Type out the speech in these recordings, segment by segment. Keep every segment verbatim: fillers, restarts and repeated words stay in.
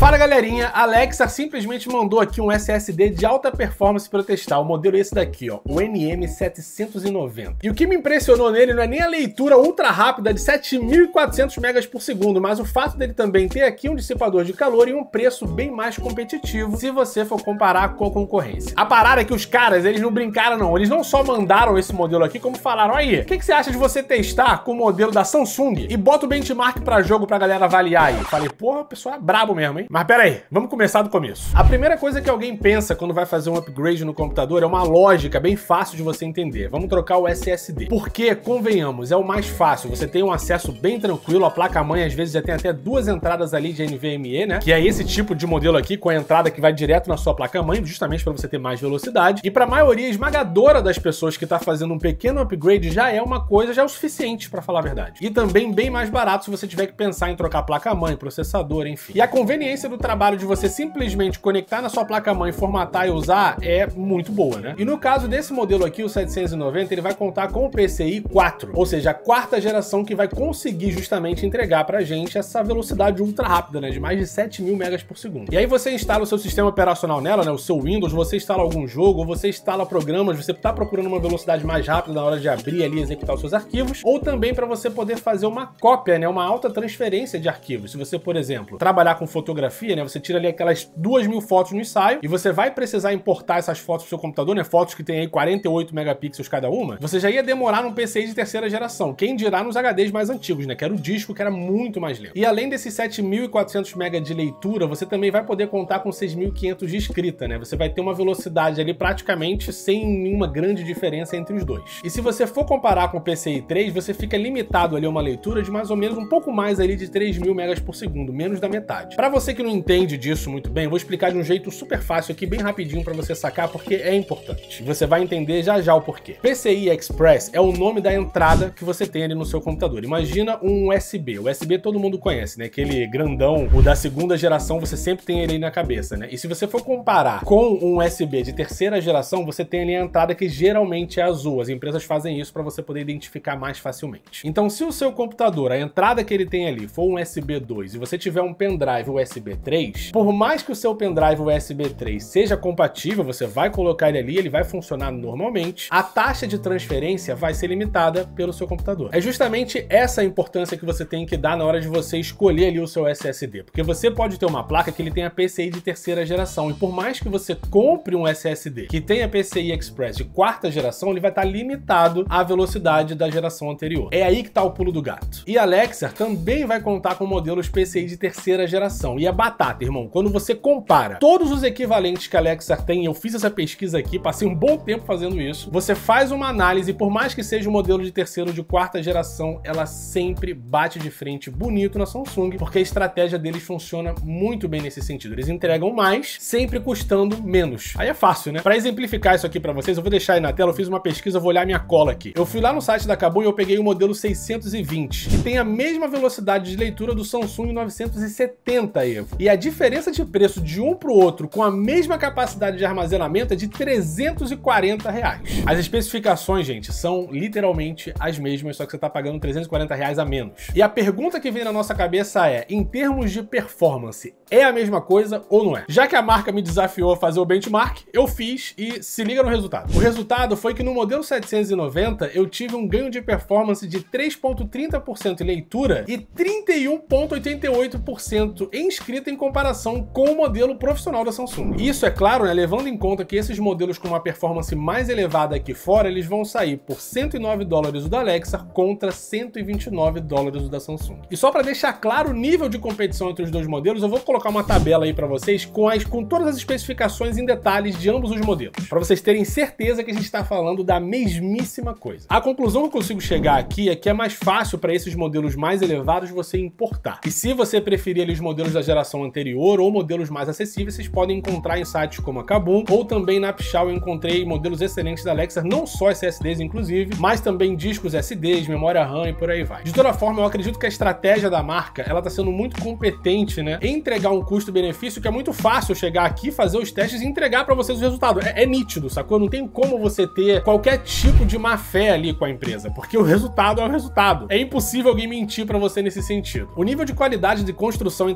Fala galerinha, a Alexa simplesmente mandou aqui um S S D de alta performance para eu testar, o modelo é esse daqui, ó, o N M setecentos e noventa. E o que me impressionou nele não é nem a leitura ultra rápida de sete mil e quatrocentos megas por segundo, mas o fato dele também ter aqui um dissipador de calor e um preço bem mais competitivo se você for comparar com a concorrência. A parada é que os caras, eles não brincaram não, eles não só mandaram esse modelo aqui, como falaram, aí, o que, que você acha de você testar com o modelo da Samsung e bota o benchmark para jogo pra galera avaliar aí? Eu falei, porra, o pessoal é brabo mesmo, hein? Mas pera aí, vamos começar do começo. A primeira coisa que alguém pensa quando vai fazer um upgrade no computador é uma lógica bem fácil de você entender. Vamos trocar o S S D. Porque, convenhamos, é o mais fácil. Você tem um acesso bem tranquilo, a placa-mãe às vezes já tem até duas entradas ali de N V M e, né? Que é esse tipo de modelo aqui, com a entrada que vai direto na sua placa-mãe, justamente para você ter mais velocidade. E para a maioria esmagadora das pessoas que está fazendo um pequeno upgrade, já é uma coisa, já é o suficiente, para falar a verdade. E também bem mais barato se você tiver que pensar em trocar placa-mãe, processador, enfim. E a conveniência do trabalho de você simplesmente conectar na sua placa-mãe, formatar e usar é muito boa, né? E no caso desse modelo aqui, o setecentos e noventa, ele vai contar com o P C I quatro, ou seja, a quarta geração que vai conseguir justamente entregar pra gente essa velocidade ultra rápida, né? De mais de sete mil megas por segundo. E aí você instala o seu sistema operacional nela, né? O seu Windows, você instala algum jogo, ou você instala programas, você tá procurando uma velocidade mais rápida na hora de abrir ali e executar os seus arquivos, ou também para você poder fazer uma cópia, né? Uma alta transferência de arquivos. Se você, por exemplo, trabalhar com fotografia, né? Você tira ali aquelas duas mil fotos no ensaio e você vai precisar importar essas fotos pro seu computador, né? Fotos que tem aí quarenta e oito megapixels cada uma. Você já ia demorar num P C I de terceira geração. Quem dirá nos H Ds mais antigos, né? Que era o disco, que era muito mais lento. E além desses sete mil e quatrocentos megas de leitura, você também vai poder contar com seis mil e quinhentos de escrita, né? Você vai ter uma velocidade ali praticamente sem nenhuma grande diferença entre os dois. E se você for comparar com o P C I três, você fica limitado ali a uma leitura de mais ou menos um pouco mais ali de três mil megas por segundo, menos da metade. Para você que não entende disso muito bem, eu vou explicar de um jeito super fácil aqui, bem rapidinho para você sacar, porque é importante. Você vai entender já já o porquê. P C I Express é o nome da entrada que você tem ali no seu computador. Imagina um U S B. O U S B todo mundo conhece, né? Aquele grandão, o da segunda geração, você sempre tem ele aí na cabeça, né? E se você for comparar com um U S B de terceira geração, você tem ali a entrada que geralmente é azul. As empresas fazem isso para você poder identificar mais facilmente. Então, se o seu computador, a entrada que ele tem ali, for um U S B dois e você tiver um pendrive U S B três, por mais que o seu pendrive U S B três seja compatível, você vai colocar ele ali, ele vai funcionar normalmente, a taxa de transferência vai ser limitada pelo seu computador. É justamente essa a importância que você tem que dar na hora de você escolher ali o seu S S D, porque você pode ter uma placa que ele tenha P C I de terceira geração, e por mais que você compre um S S D que tenha P C I Express de quarta geração, ele vai estar limitado à velocidade da geração anterior. É aí que está o pulo do gato. E a Alexa também vai contar com modelos P C I de terceira geração, e é batata, irmão. Quando você compara todos os equivalentes que a Alexa tem, eu fiz essa pesquisa aqui, passei um bom tempo fazendo isso, você faz uma análise, e por mais que seja um modelo de terceira ou de quarta geração, ela sempre bate de frente bonito na Samsung, porque a estratégia deles funciona muito bem nesse sentido. Eles entregam mais, sempre custando menos. Aí é fácil, né? Para exemplificar isso aqui para vocês, eu vou deixar aí na tela, eu fiz uma pesquisa, eu vou olhar minha cola aqui. Eu fui lá no site da Kabum e eu peguei o modelo seiscentos e vinte, que tem a mesma velocidade de leitura do Samsung novecentos e setenta Evo. E a diferença de preço de um para o outro com a mesma capacidade de armazenamento é de trezentos e quarenta reais. As especificações, gente, são literalmente as mesmas, só que você está pagando trezentos e quarenta reais a menos. E a pergunta que vem na nossa cabeça é, em termos de performance, é a mesma coisa ou não é? Já que a marca me desafiou a fazer o benchmark, eu fiz e se liga no resultado. O resultado foi que no modelo setecentos e noventa eu tive um ganho de performance de três vírgula trinta por cento em leitura e trinta e um vírgula oitenta e oito por cento em escrita em comparação com o modelo profissional da Samsung. Isso é claro, né, levando em conta que esses modelos com uma performance mais elevada aqui fora, eles vão sair por cento e nove dólares o da Alexa contra cento e vinte e nove dólares o da Samsung. E só para deixar claro o nível de competição entre os dois modelos, eu vou colocar uma tabela aí para vocês com, as, com todas as especificações em detalhes de ambos os modelos, para vocês terem certeza que a gente está falando da mesmíssima coisa. A conclusão que eu consigo chegar aqui é que é mais fácil para esses modelos mais elevados você importar. E se você preferir ali os modelos da geração anterior ou modelos mais acessíveis, vocês podem encontrar em sites como a Kabum ou também na Pichau. Eu encontrei modelos excelentes da Alexa, não só S S Ds inclusive, mas também discos S Ds, memória RAM e por aí vai. De toda forma, eu acredito que a estratégia da marca, ela tá sendo muito competente, né, em entregar um custo-benefício que é muito fácil chegar aqui, fazer os testes e entregar para vocês o resultado. É, é nítido, sacou? Não tem como você ter qualquer tipo de má fé ali com a empresa, porque o resultado é o resultado. É impossível alguém mentir para você nesse sentido. O nível de qualidade de construção entre as duas marcas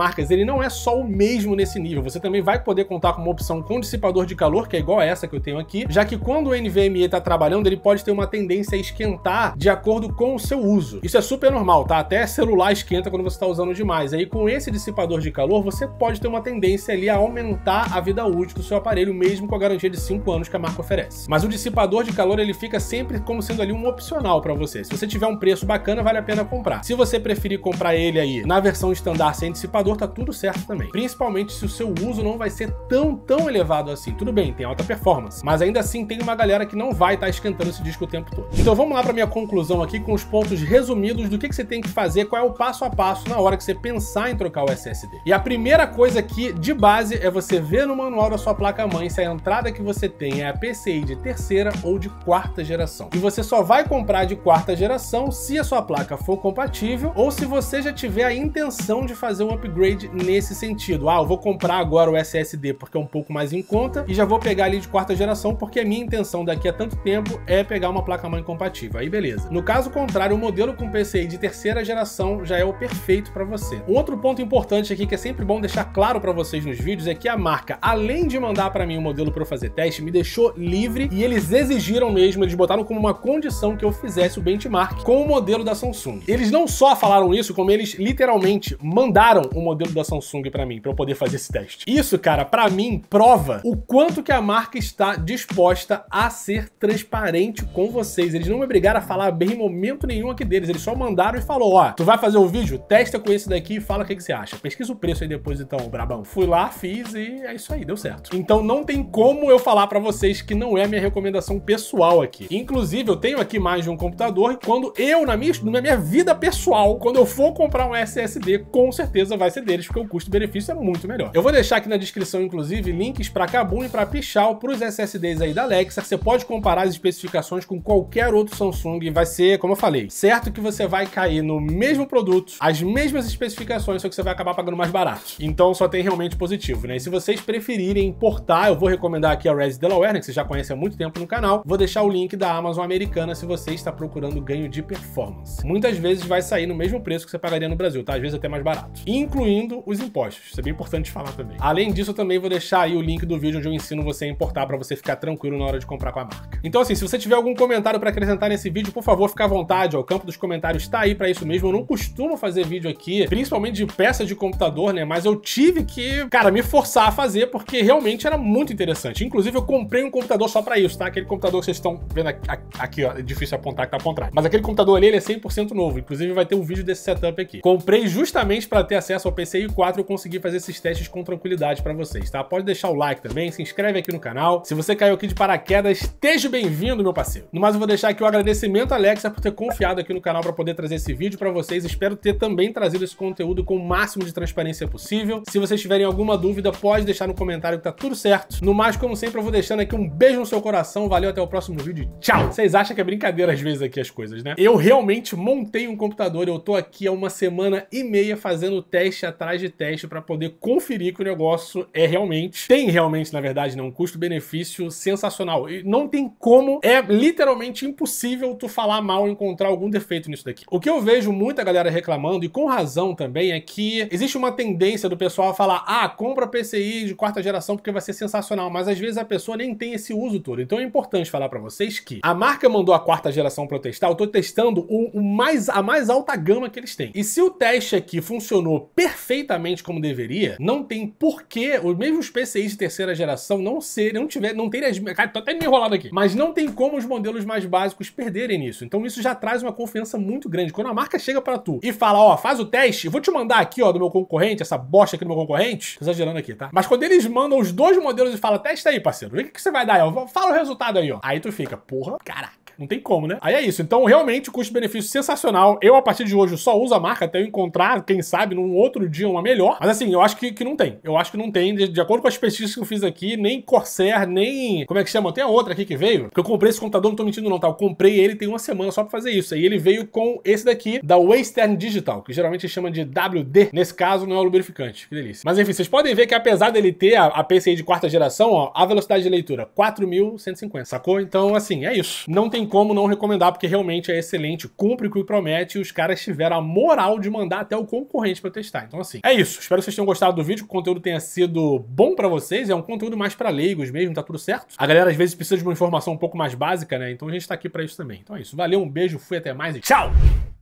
marcas, ele não é só o mesmo nesse nível. Você também vai poder contar com uma opção com dissipador de calor, que é igual a essa que eu tenho aqui, já que quando o N V M e está trabalhando, ele pode ter uma tendência a esquentar de acordo com o seu uso. Isso é super normal, tá? Até celular esquenta quando você está usando demais. Aí com esse dissipador de calor, você pode ter uma tendência ali a aumentar a vida útil do seu aparelho, mesmo com a garantia de cinco anos que a marca oferece. Mas o dissipador de calor, ele fica sempre como sendo ali um opcional para você. Se você tiver um preço bacana, vale a pena comprar. Se você preferir comprar ele aí na versão standard sem dissipador, tá tudo certo também. Principalmente se o seu uso não vai ser tão, tão elevado assim. Tudo bem, tem alta performance, mas ainda assim tem uma galera que não vai estar esquentando esse disco o tempo todo. Então vamos lá para minha conclusão aqui com os pontos resumidos do que, que você tem que fazer, qual é o passo a passo na hora que você pensar em trocar o S S D. E a primeira coisa aqui, de base, é você ver no manual da sua placa-mãe se a entrada que você tem é a P C I de terceira ou de quarta geração. E você só vai comprar de quarta geração se a sua placa for compatível ou se você já tiver a intenção de fazer um upgrade nesse sentido. Ah, eu vou comprar agora o S S D porque é um pouco mais em conta e já vou pegar ali de quarta geração porque a minha intenção daqui a tanto tempo é pegar uma placa-mãe compatível. Aí beleza. No caso contrário, o modelo com P C I de terceira geração já é o perfeito para você. Um outro ponto importante aqui que é sempre bom deixar claro para vocês nos vídeos é que a marca, além de mandar para mim um modelo para eu fazer teste, me deixou livre e eles exigiram mesmo, eles botaram como uma condição que eu fizesse o benchmark com o modelo da Samsung. Eles não só falaram isso, como eles literalmente mandaram o modelo da Samsung para mim, para eu poder fazer esse teste. Isso, cara, para mim prova o quanto que a marca está disposta a ser transparente com vocês. Eles não me obrigaram a falar bem em momento nenhum aqui deles, eles só mandaram e falou, ó, tu vai fazer o vídeo? Testa com esse daqui e fala o que, que você acha. Pesquisa o preço aí depois então, brabão. Fui lá, fiz e é isso aí, deu certo. Então não tem como eu falar para vocês que não é a minha recomendação pessoal aqui. Inclusive, eu tenho aqui mais de um computador e quando eu, na minha, na minha vida pessoal, quando eu for comprar um S S D, com certeza vai ser deles, porque o custo-benefício é muito melhor. Eu vou deixar aqui na descrição, inclusive, links para Kabum e para Pichau para os S S Ds aí da Alexa. Você pode comparar as especificações com qualquer outro Samsung e vai ser, como eu falei, certo que você vai cair no mesmo produto, as mesmas especificações, só que você vai acabar pagando mais barato. Então só tem realmente positivo, né? E se vocês preferirem importar, eu vou recomendar aqui a Res Delaware, né, que você já conhece há muito tempo no canal. Vou deixar o link da Amazon americana se você está procurando ganho de performance. Muitas vezes vai sair no mesmo preço que você pagaria no Brasil, tá? Às vezes até mais barato. Incluindo os impostos. Isso é bem importante falar também. Além disso, eu também vou deixar aí o link do vídeo onde eu ensino você a importar para você ficar tranquilo na hora de comprar com a marca. Então assim, se você tiver algum comentário para acrescentar nesse vídeo, por favor, fica à vontade, ó, o campo dos comentários tá aí para isso mesmo. Eu não costumo fazer vídeo aqui, principalmente de peça de computador, né? Mas eu tive que, cara, me forçar a fazer porque realmente era muito interessante. Inclusive, eu comprei um computador só para isso, tá? Aquele computador que vocês estão vendo aqui, aqui, ó, é difícil apontar que tá apontado. Mas aquele computador ali, ele é cem por cento novo. Inclusive, vai ter um vídeo desse setup aqui. Comprei justamente para ter acesso ao P C I quatro e eu consegui fazer esses testes com tranquilidade para vocês, tá? Pode deixar o like também, se inscreve aqui no canal. Se você caiu aqui de paraquedas, esteja bem-vindo, meu parceiro. No mais, eu vou deixar aqui o agradecimento, Alexa, por ter confiado aqui no canal para poder trazer esse vídeo para vocês. Espero ter também trazido esse conteúdo com o máximo de transparência possível. Se vocês tiverem alguma dúvida, pode deixar no comentário que tá tudo certo. No mais, como sempre, eu vou deixando aqui um beijo no seu coração. Valeu, até o próximo vídeo. Tchau! Vocês acham que é brincadeira às vezes aqui as coisas, né? Eu realmente montei um computador, eu tô aqui há uma semana e meia fazendo teste atrás de teste para poder conferir que o negócio é realmente, tem realmente, na verdade, né, um custo-benefício sensacional. E não tem como, é literalmente impossível tu falar mal, encontrar algum defeito nisso daqui. O que eu vejo muita galera reclamando, e com razão também, é que existe uma tendência do pessoal a falar, ah, compra P C I de quarta geração porque vai ser sensacional, mas às vezes a pessoa nem tem esse uso todo. Então é importante falar para vocês que a marca mandou a quarta geração para eu testar, eu tô testando o, o mais, a mais alta gama que eles têm. E se o teste aqui funcionou perfeitamente como deveria, não tem porquê os mesmos P C Is de terceira geração não ser, não tiver, não terem as... Cara, tô até me enrolado aqui. Mas não tem como os modelos mais básicos perderem nisso. Então isso já traz uma confiança muito grande. Quando a marca chega para tu e fala, ó, faz o teste, vou te mandar aqui, ó, do meu concorrente, essa bosta aqui do meu concorrente, tô exagerando aqui, tá? Mas quando eles mandam os dois modelos e falam, testa aí, parceiro, vê o que, que você vai dar aí, ó, fala o resultado aí, ó. Aí tu fica, porra, caraca. Não tem como, né? Aí é isso. Então, realmente, o custo-benefício sensacional. Eu, a partir de hoje, só uso a marca até eu encontrar, quem sabe, num outro dia uma melhor. Mas assim, eu acho que, que não tem. Eu acho que não tem. De, de acordo com as pesquisas que eu fiz aqui, nem Corsair, nem... Como é que chama? Tem a outra aqui que veio. Porque eu comprei esse computador, não tô mentindo não, tá? Eu comprei ele tem uma semana só pra fazer isso. Aí ele veio com esse daqui, da Western Digital, que geralmente chama de W D. Nesse caso, não é o lubrificante. Que delícia. Mas enfim, vocês podem ver que apesar dele ter a, a P C I de quarta geração, ó, a velocidade de leitura, quatro mil cento e cinquenta, sacou? Então, assim, é isso. Não tem tem como não recomendar, porque realmente é excelente, cumpre o que promete e os caras tiveram a moral de mandar até o concorrente pra testar. Então assim, é isso. Espero que vocês tenham gostado do vídeo, que o conteúdo tenha sido bom pra vocês. É um conteúdo mais pra leigos mesmo, tá tudo certo. A galera às vezes precisa de uma informação um pouco mais básica, né? Então a gente tá aqui pra isso também. Então é isso. Valeu, um beijo, fui, até mais e tchau!